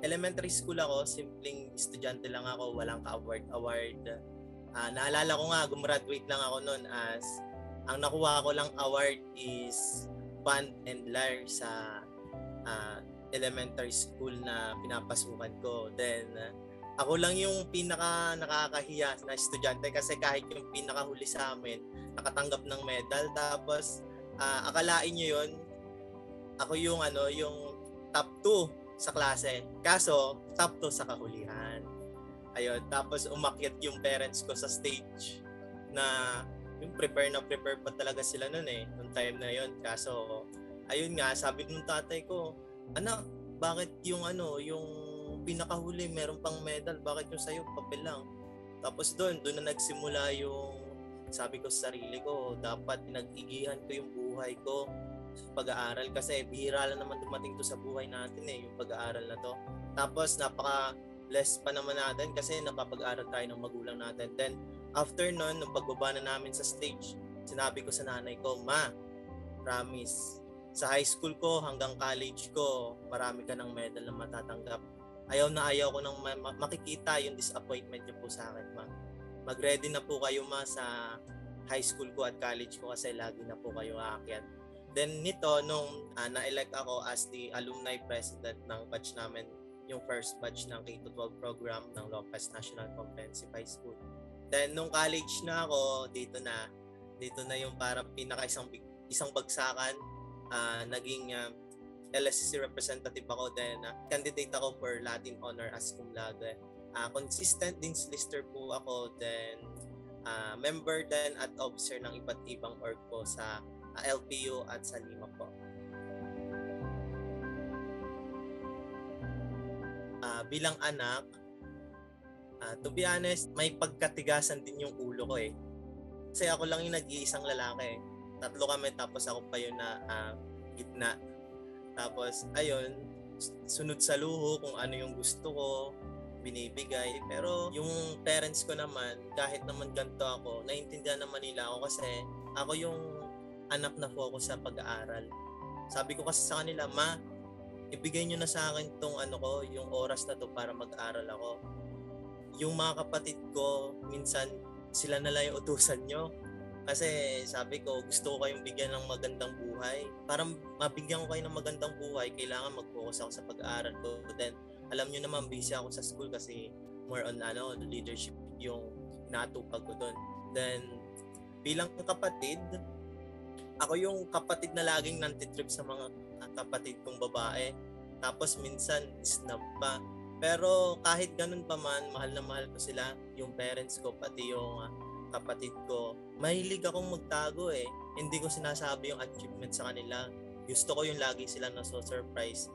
elementary school ako, simpleng estudyante lang ako, walang ka-award. Naalala ko nga, gumraduate lang ako noon as ang nakuha ko lang award is band and lyre sa elementary school na pinapasukan ko. Then, ako lang yung pinaka nakakahiya na estudyante kasi kahit yung pinakahuli sa amin, nakatanggap ng medal. Tapos, akalain nyo yun, ako yung top 2 sa klase. Kaso, top 2 sa kahulihan. Ayun, tapos umakyat yung parents ko sa stage na yung prepare pa talaga sila noon noong time na yun. Kaso, ayun nga, sabi ng tatay ko, anak, bakit yung pinakahuli meron pang medal, bakit yung sa'yo papel lang? Tapos doon na nagsimula yung sabi ko sa sarili ko, dapat pinag-igihan ko yung buhay ko sa pag-aaral kasi bihira lang naman dumating to sa buhay natin yung pag-aaral na to. Tapos napaka-blessed pa naman natin kasi napapag-aaral tayo ng magulang natin. Then after nun, nung pagbaba na namin sa stage, sinabi ko sa nanay ko, Ma, promise, sa high school ko hanggang college ko, marami ka ng medal na matatanggap. Ayaw ko nang makikita yung disappointment niyo po sa akin, Ma. Mag-ready na po kayo, Ma, sa high school ko at college ko kasi lagi na po kayo aakyat. Then nito, nung na-elect ako as the alumni president ng batch namin, yung first batch ng K-12 program ng Lopez National Comprehensive High School. Then nung college na ako, dito na yung parang isang bagsakan, naging LSCC representative ako, then candidate ako for Latin honor as cum laude. Consistent din lister po ako, then member din at officer ng iba't ibang org po sa LPU at sa Lima po. Bilang anak, to be honest, may pagkatigasan din yung ulo ko Kasi ako lang yung nag-iisang lalaki. 3 kami, tapos ako pa yun na gitna. Tapos, ayun, sunod sa luho kung ano yung gusto ko, binibigay. Pero yung parents ko naman, kahit naman ganito ako, naiintindihan naman nila ako kasi ako yung anak na focus sa pag-aaral. Sabi ko kasi sa kanila, Ma, ibigay nyo na sa akin tong yung oras na to para mag-aral ako. Yung mga kapatid ko, minsan sila na lang yung utusan nyo. Kasi sabi ko, gusto ko kayong bigyan ng magandang buhay. Para mabigyan ko kayo ng magandang buhay, kailangan mag-focus ako sa pag-aaral ko. Then, alam nyo naman, busy ako sa school kasi more on leadership yung natupag ko doon. Then, bilang kapatid, ako yung kapatid na laging nantitrip sa mga kapatid kong babae. Tapos minsan, snub pa. Pero kahit ganun pa man, mahal na mahal ko sila. Yung parents ko, pati yung kapatid ko. Mahilig akong magtago Hindi ko sinasabi yung achievement sa kanila. Gusto ko yung lagi sila na-surprise.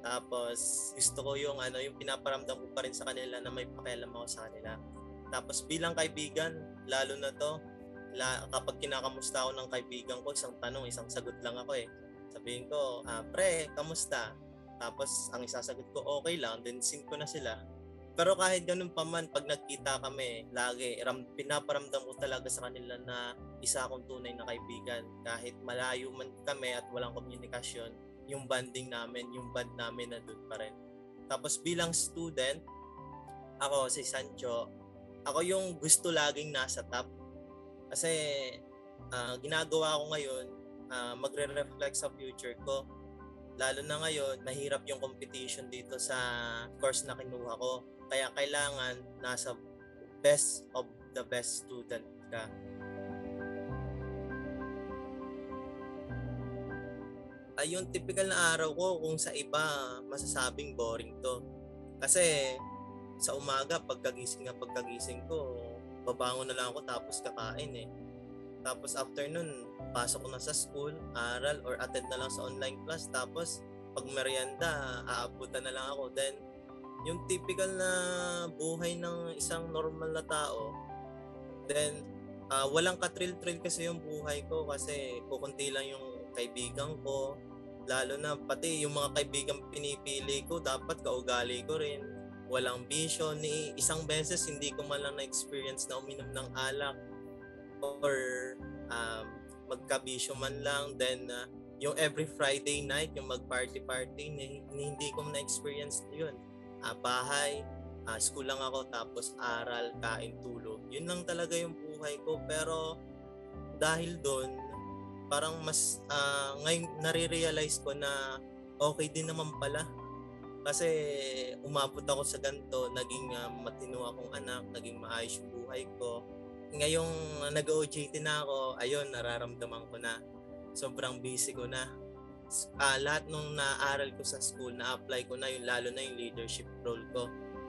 Tapos gusto ko yung yung pinaparamdam ko pa rin sa kanila na may pakialam ako sa kanila. Tapos bilang kaibigan, lalo na to, kapag kinakamusta ako ng kaibigan ko, isang tanong, isang sagot lang ako Sabihin ko, pre, kamusta? Tapos ang isasagot ko, okay lang, then send ko na sila. Pero kahit ganun pa man, pag nagkita kami, lagi, pinaparamdam ko talaga sa kanila na isa akong tunay na kaibigan. Kahit malayo man kami at walang komunikasyon, yung band namin na doon pa rin. Tapos bilang student, ako si Sancho, ako yung gusto laging nasa top. Kasi ginagawa ko ngayon, magre-reflect sa future ko. Lalo na ngayon, mahirap yung competition dito sa course na kinuha ko. Kaya kailangan nasa best of the best student ka. Yung typical na araw ko, kung sa iba masasabing boring to. Kasi sa umaga, pagkagising ko, babangon na lang ako tapos kakain Tapos afternoon, pasok ko na sa school, aral or attend na lang sa online class. Tapos pag merienda, aabutan na lang ako. Then yung typical na buhay ng isang normal na tao, then walang ka-thrill-thrill kasi yung buhay ko kasi kukunti lang yung kaibigan ko. Lalo na pati yung mga kaibigan pinipili ko, dapat kaugali ko rin. Walang bisyo. Isang beses hindi ko man lang na-experience na uminom ng alak or magkabisyo man lang. Then yung every Friday night, yung mag-party, hindi ko na-experience yun. bahay, school lang ako, tapos aral, kain, tulog. Yun lang talaga yung buhay ko. Pero dahil doon, parang mas ngayon nare-realize ko na okay din naman pala. Kasi umabot ako sa ganito, naging matino akong anak, naging maayos yung buhay ko. Ngayong nag-OJT na ako, ayun, nararamdaman ko na sobrang busy ko na. Lahat nung naaral ko sa school, na-apply ko na yung, lalo na yung leadership role ko.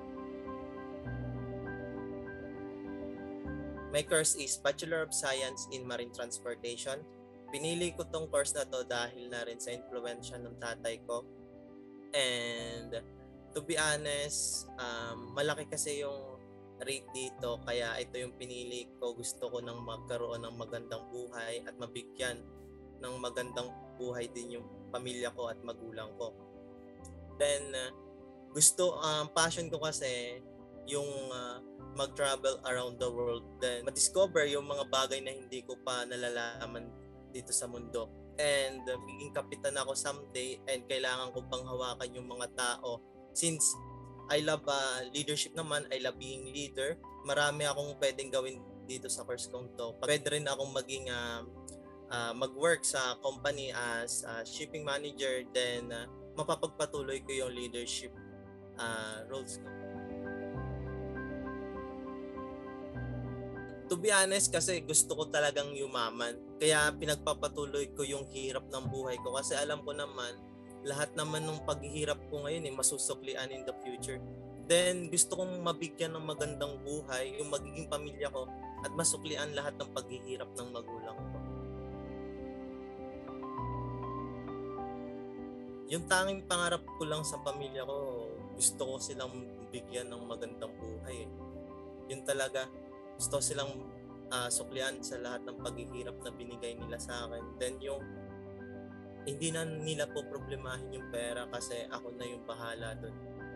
My course is Bachelor of Science in Marine Transportation. Pinili ko tong course na to dahil na rin sa influensya ng tatay ko. And to be honest, malaki kasi yung rate dito, kaya ito yung pinili ko. Gusto ko nang magkaroon ng magandang buhay at mabigyan ng magandang buhay din yung pamilya ko at magulang ko. Then passion ko kasi yung mag-travel around the world, then ma-discover yung mga bagay na hindi ko pa nalalaman dito sa mundo. And magiging kapitan ako someday, and kailangan ko pang hawakan yung mga tao. Since I love leadership naman, I love being leader, marami akong pwedeng gawin dito sa course kong to. Pwede rin akong maging mag-work sa company as shipping manager, then mapapagpatuloy ko yung leadership roles ko. To be honest, kasi gusto ko talagang yumaman. Kaya pinagpapatuloy ko yung hirap ng buhay ko. Kasi alam ko naman, lahat naman ng paghihirap ko ngayon masusuklian in the future. Then gusto kong mabigyan ng magandang buhay yung magiging pamilya ko at masuklian lahat ng paghihirap ng magulang ko. Yung tanging pangarap ko lang sa pamilya ko, gusto ko silang bigyan ng magandang buhay. Yun talaga. Gusto silang suklian sa lahat ng paghihirap na binigay nila sa akin. Then yung hindi na nila po problemahin yung pera kasi ako na yung bahala doon.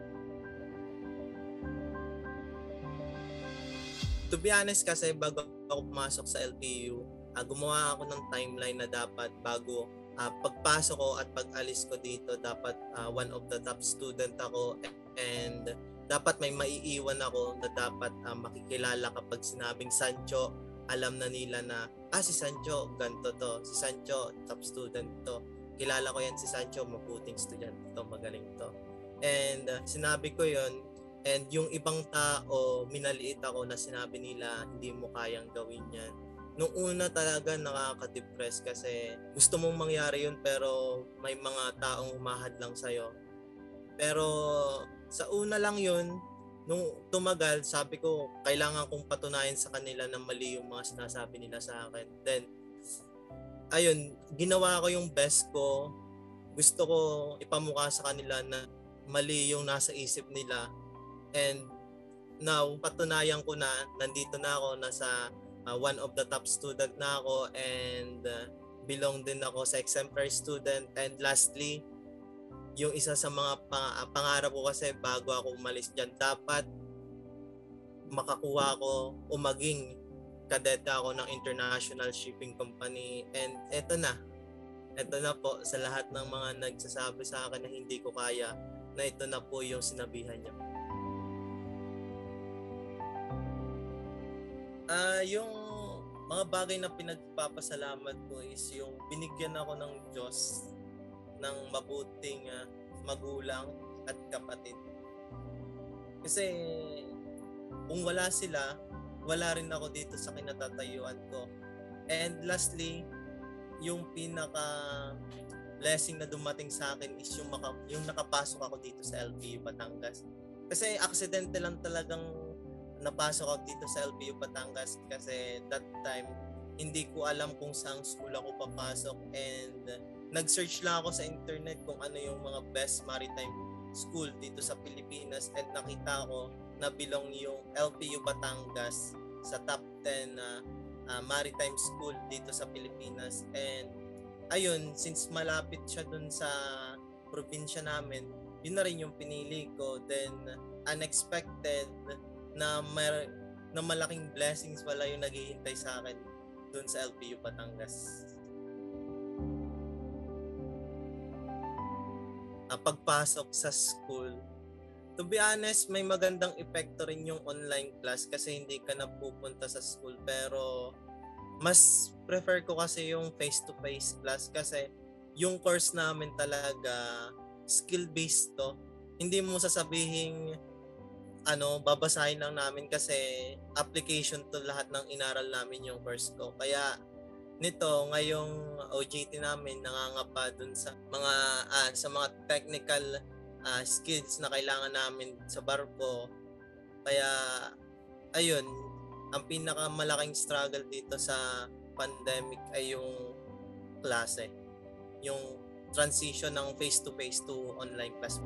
To be honest kasi bago ako pumasok sa LTU, gumawa ako ng timeline na dapat bago pagpasok ko at pag-alis ko dito, dapat one of the top student ako, and dapat may maiiwan ako na dapat makikilala kapag sinabing Sancho, alam na nila na si Sancho ganto to, si Sancho top student to, kilala ko yan si Sancho, mabuting estudyante to, magaling to. And sinabi ko yon, and yung ibang tao minaliit ako na sinabi nila hindi mo kayang gawin yan. Nung una talaga nakaka-depress kasi gusto mong mangyari yun pero may mga taong humahad lang sa'yo. Pero sa una lang yun, nung tumagal, sabi ko, kailangan kong patunayan sa kanila na mali yung mga sinasabi nila sa akin. Then, ayun, ginawa ko yung best ko. Gusto ko ipamukha sa kanila na mali yung nasa isip nila. And now, patunayan ko na nandito na ako, nasa one of the top student na ako, and belong din ako sa Exemplary student. And lastly, yung isa sa mga pangarap ko kasi bago ako umalis dyan, dapat makakuha ko o maging kadeta ako ng international shipping company. And eto na po, sa lahat ng mga nagsasabi sa akin na hindi ko kaya, na ito na po yung sinabihan niya. Yung mga bagay na pinagpapasalamat ko is yung binigyan ako ng Diyos ng mabuting magulang at kapatid. Kasi kung wala sila, wala rin ako dito sa kinatatayuan ko. And lastly, yung pinaka blessing na dumating sa akin is yung nakapasok ako dito sa LPU Batangas. Kasi aksidente lang talagang napasok ako dito sa LPU Batangas kasi that time hindi ko alam kung saang school ako papasok, and nag-search lang ako sa internet kung ano yung mga best maritime school dito sa Pilipinas, and nakita ko na belong yung LPU Batangas sa top 10 maritime school dito sa Pilipinas. And ayun, since malapit siya dun sa probinsya namin, yun na rin yung pinili ko. Then unexpected na malaking blessings wala yung naghihintay sa akin dun sa LPU Batangas. Pagpasok sa school, To be honest, may magandang epekto rin yung online class kasi hindi ka na pupunta sa school, pero mas prefer ko kasi yung face-to-face class kasi yung course namin talaga skill-based to. Hindi mo sasabihin babasahin lang namin kasi application to lahat ng inaral namin yung course ko. Kaya nito ngayong OJT namin nangangapa dun sa mga technical skills na kailangan namin sa barko. Kaya ayun, ang pinakamalaking struggle dito sa pandemic ay yung klase, yung transition ng face to face to online class.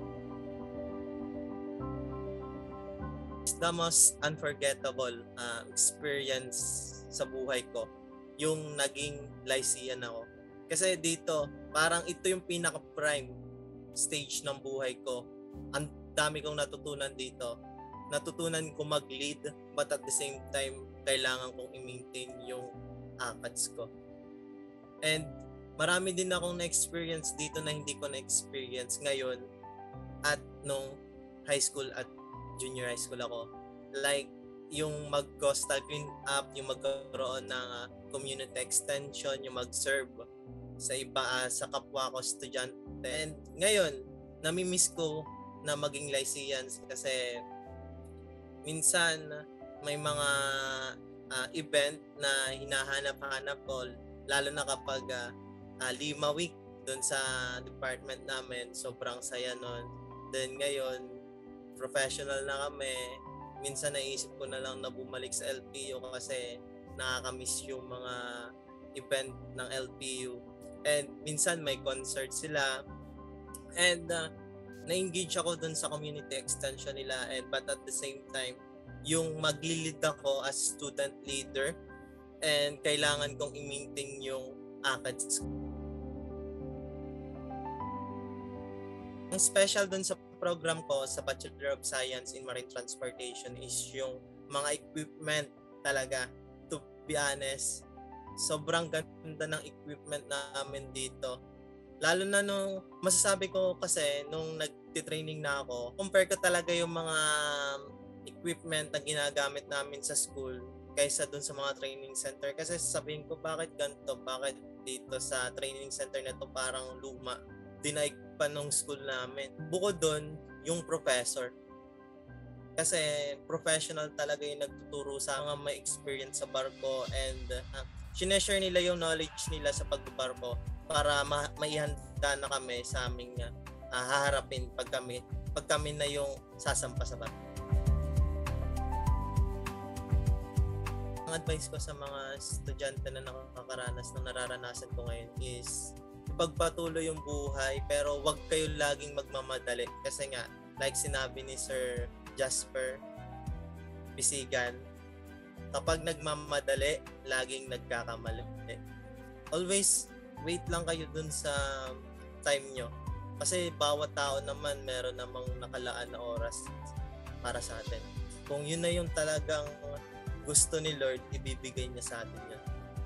It's the most unforgettable experience sa buhay ko, yung naging Lycean ako. Kasi dito, parang ito yung pinaka-prime stage ng buhay ko. Ang dami kong natutunan dito. Natutunan ko mag-lead, but at the same time, kailangan kong i-maintain yung ACADS ko. And marami din akong na-experience dito na hindi ko na-experience ngayon at nung high school at junior high school ako. Like, yung mag-coastal clean up, yung magkaroon ng community extension, yung mag-serve sa iba, sa kapwa ko estudyante. And ngayon, nami-miss ko na maging Lyceans kasi minsan may mga event na hinahanap-hanap ko, lalo na kapag 5 week doon sa department namin, sobrang saya nun. Then ngayon, professional na kami. Minsan naisip ko na lang na bumalik sa LPU kasi nakakamiss yung mga event ng LPU. And minsan may concert sila. And na-engage ako dun sa community extension nila. But at the same time, yung mag-lead ako as student leader and kailangan kong i-maintain yung ACADS. Ang special dun sa program ko sa Bachelor of Science in Marine Transportation is yung mga equipment talaga. To be honest, sobrang ganda ng equipment namin dito. Lalo na nung masasabi ko kasi nung nagtitraining na ako, compare ko talaga yung mga equipment na ginagamit namin sa school kaysa dun sa mga training center. Kasi sabihin ko, bakit ganito? Bakit dito sa training center na to parang luma? Dinaig pa nung school namin. Bukod doon, yung professor. Kasi professional talaga yung nagtuturo sa mga may experience sa barko and sineshare nila yung knowledge nila sa pagbabarko para maihanda na kami sa aming haharapin pag kami na yung sasampa sa barko. Ang advice ko sa mga estudyante na nakakaranas ng nararanasan ko ngayon is pagpatuloy yung buhay pero wag kayo laging magmamadali kasi nga like sinabi ni Sir Jasper Pisigan, kapag nagmamadali laging nagkakamali. Always wait lang kayo dun sa time nyo kasi bawat tao naman meron namang nakalaan na oras para sa atin. Kung yun na yung talagang gusto ni Lord, ibibigay niya sa atin yun.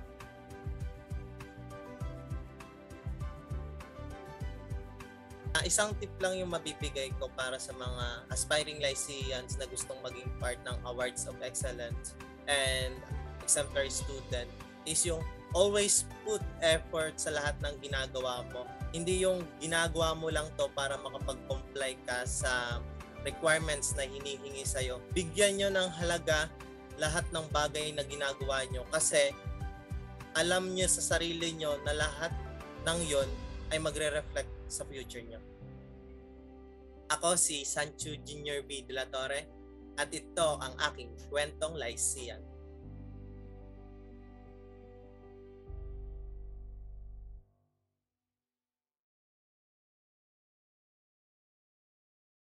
Isang tip lang yung mabibigay ko para sa mga aspiring Lyceans na gustong maging part ng Awards of Excellence and Exemplary student is yung always put effort sa lahat ng ginagawa mo. Hindi yung ginagawa mo lang to para makapag-comply ka sa requirements na hinihingi sa'yo. Bigyan nyo ng halaga lahat ng bagay na ginagawa nyo kasi alam nyo sa sarili nyo na lahat ng yon ay magre-reflect sa future nyo. Ako si Sancho Jr. B. Dela Torre at ito ang aking kwentong Lycean.